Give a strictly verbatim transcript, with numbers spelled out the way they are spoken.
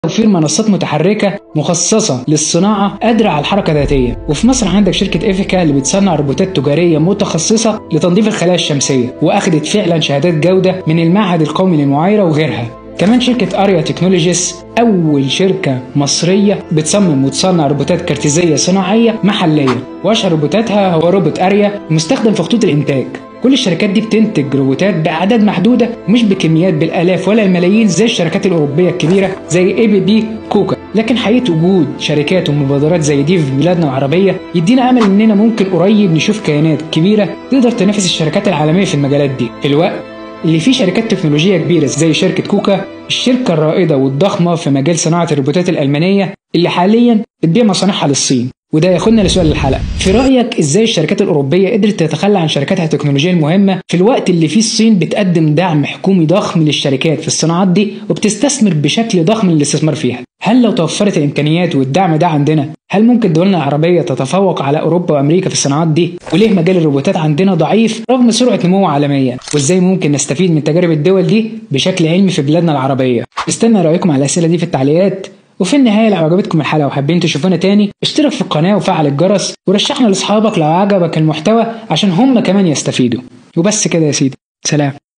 توفير منصات متحركة مخصصة للصناعة قادرة على الحركة ذاتيا. وفي مصر عندك شركة إيفيكا اللي بتصنع روبوتات تجارية متخصصة لتنظيف الخلايا الشمسية، وأخدت فعلا شهادات جودة من المعهد القومي للمعايرة وغيرها. كمان شركة أريا تكنولوجيز أول شركة مصرية بتصمم وتصنع روبوتات كارتيزية صناعية محلية، وأشهر روبوتاتها هو روبوت أريا مستخدم في خطوط الإنتاج. كل الشركات دي بتنتج روبوتات بأعداد محدودة ومش بكميات بالآلاف ولا الملايين زي الشركات الأوروبية الكبيرة زي اي بي بي كوكا. لكن حقيقة وجود شركات ومبادرات زي دي في بلادنا العربية يدينا أمل إننا ممكن قريب نشوف كيانات كبيرة تقدر تنافس الشركات العالمية في المجالات دي، في الوقت اللي فيه شركات تكنولوجية كبيرة زي شركة كوكا، الشركة الرائدة والضخمة في مجال صناعة الروبوتات الألمانية اللي حاليا بتبيع مصانعها للصين. وده ياخدنا لسؤال الحلقة، في رأيك ازاي الشركات الأوروبية قدرت تتخلى عن شركاتها التكنولوجية المهمة في الوقت اللي فيه الصين بتقدم دعم حكومي ضخم للشركات في الصناعات دي وبتستثمر بشكل ضخم للاستثمار فيها؟ هل لو توفرت الإمكانيات والدعم ده عندنا، هل ممكن دولنا العربية تتفوق على أوروبا وأمريكا في الصناعات دي؟ وليه مجال الروبوتات عندنا ضعيف رغم سرعة نموه عالميا؟ وازاي ممكن نستفيد من تجارب الدول دي بشكل علمي في بلادنا العربية؟ استنى رأيكم على الأسئلة دي في التعليقات. وفي النهاية لو عجبتكم الحلقة وحابين تشوفونا تاني اشترك في القناة وفعل الجرس ورشحنا لاصحابك لو عجبك المحتوى عشان هم كمان يستفيدوا. وبس كده يا سيدي، سلام.